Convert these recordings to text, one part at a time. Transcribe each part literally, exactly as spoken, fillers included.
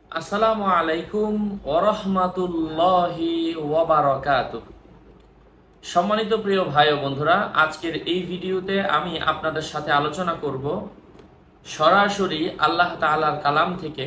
আসসালামু আলাইকুম ওরহমাতুল্লাহি ওয়াবারাকাতুহ। সম্মানিত প্রিয় ভাই ও বন্ধুরা, আজকের এই ভিডিওতে আমি আপনাদের সাথে আলোচনা করব সরাসরি আল্লাহ তাআলার কালাম থেকে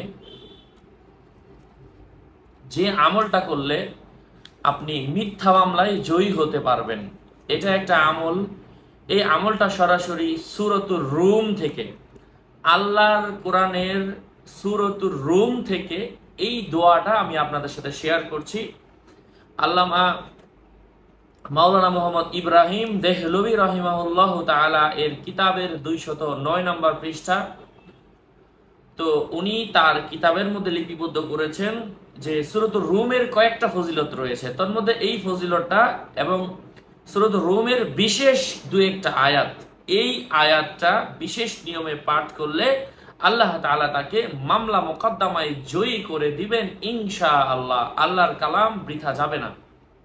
যে আমলটা করলে আপনি মিথ্যা মামলায় জয়ী হতে পারবেন। এটা একটা আমল। এই আমলটা সরাসরি সূরাতুর রুম থেকে, আল্লাহর কোরআনের সূরাতুর রুম থেকে এই দোয়াটা আমি আপনাদের সাথে শেয়ার করছি। আল্লামা মাওলানা মোহাম্মদ ইব্রাহিম দেহলভী রাহিমাহুল্লাহ তাআলা এর কিতাবের দুইশত নয় নম্বর পৃষ্ঠা। তো উনি তার কিতাবের মধ্যে লিপিবদ্ধ করেছেন যে সূরাতুর রুমের কয়েকটা ফজিলত রয়েছে, তার মধ্যে এই ফজিলতটা এবং সূরাতুর রুমের বিশেষ দু একটা আয়াত, এই আয়াতটা বিশেষ নিয়মে পাঠ করলে আল্লাহ তাআলা তাকে মামলা মোকদ্দমায় জয়ী করে দিবেন ইনশাআল্লাহ। আল্লাহর কালাম বৃথা যাবে না।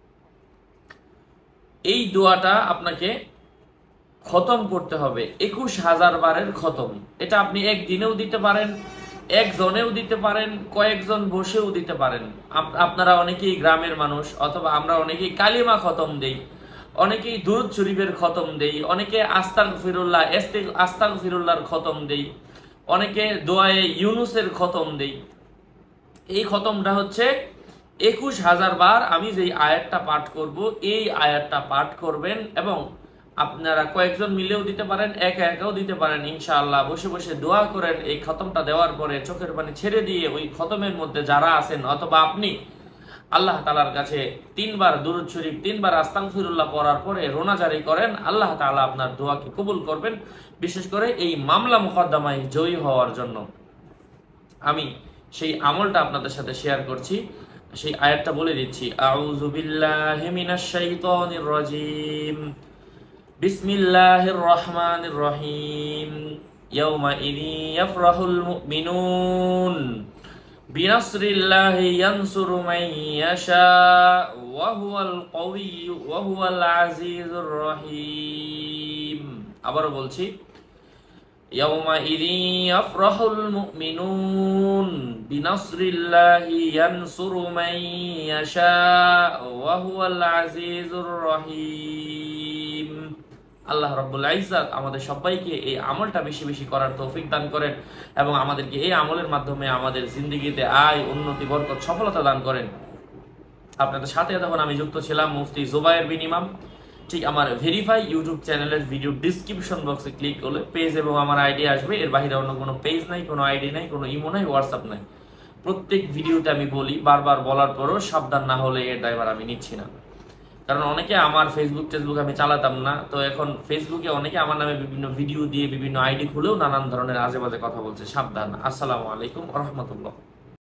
এই দোয়াটা আপনাকে খতম করতে হবে একুশ হাজার বারের খতম। এটা আপনি একদিনেও দিতে পারেন, একজনেও দিতে পারেন, কয়েকজন বসেও দিতে পারেন। আপনারা অনেকেই গ্রামের মানুষ, অথবা আমরা অনেকেই কালিমা খতম দেই, অনেকেই দুরূদ শরীফের খতম দেই, অনেকে আস্তাগফিরুল্লাহ আস্তাগফিরুল্লাহর খতম দেই, অনেকে দোয়ায়ে ইউনুসের খতম দেই। এই খতমটা হচ্ছে একুশ হাজার বার আমি যেই আয়াতটা পাঠ করব, এই আয়াতটা পাঠ করবেন এবং আপনারা কয়েকজন মিলেও দিতে পারেন, একা একাও দিতে পারেন। ইনশাআল্লাহ বসে বসে দোয়া করেন। এই খতমটা দেওয়ার পরে চোখের পানি ছেড়ে দিয়ে ওই খতমের মধ্যে যারা আছেন অথবা আপনি আল্লাহ তাআলার কাছে তিনবার দুরূদ শরীফ, তিনবার আস্তাগফিরুল্লাহ পড়ার পরে রোনা জারি করেন। আল্লাহ তাআলা আপনার দোয়াকে কবুল করবেন, বিশেষ করে এই মামলা মোকদ্দমায় জয়ী হওয়ার জন্য। আমি সেই আমলটা আপনাদের সাথে শেয়ার করছি, সেই আয়াতটা বলে দিচ্ছি। আউযু বিল্লাহি মিনাশ শাইতানির রাজীম, বিসমিল্লাহির রহমানির রহিম। ইয়াউমা ইযি ইয়াফরাহুল মুমিনুন বিনাসরিল্লাহি ইয়ানসুরু মান ইয়াশা ওয়া হুয়াল কাওয়িয়্যু ওয়া হুয়াল আজিজুর রহিম। আবারো বলছি, ইয়াউমা ইযি ইয়াফরাহুল মুমিনুন বিনাসরিল্লাহি ইয়ানসুরু মান ইয়াশা ওয়া হুয়াল আজিজুর রহিম। আল্লাহ রাব্বুল ইজ্জাত আমাদের সবাইকে এই আমলটা বেশি বেশি করার তৌফিক দান করেন এবং আমাদেরকে এই আমলের মাধ্যমে আমাদের জিন্দেগিতে আয়, উন্নতি, বরকত, সফলতা দান করেন। আপনাদের সাথে তখন আমি যুক্ত ছিলাম মুফতি জুবায়ের বিন ইমাম। ঠিক আমার ভেরিফাই ইউটিউব চ্যানেলের ভিডিও ডিসক্রিপশন বক্সে ক্লিক করলে পেজ এবং আমার আইডি আসবে। এর বাইরে অন্য কোনো পেজ নাই, কোনো আইডি নাই, কোনো ইমো নাই, হোয়াটসঅ্যাপ নাই। প্রত্যেক ভিডিওতে আমি বলি, বারবার বলার পরও সাবধান না হলে এর ড্রাইভার আমি নিচ্ছি না। কারণ অনেকে আমার ফেসবুক টেসবুক আমি চালাতাম না, তো এখন ফেসবুকে অনেকে আমার নামে বিভিন্ন ভিডিও দিয়ে বিভিন্ন আইডি খুলেও নানান ধরনের আজে বাজে কথা বলছে। সাবধান। আসসালামু আলাইকুম ওয়া রাহমাতুল্লাহ।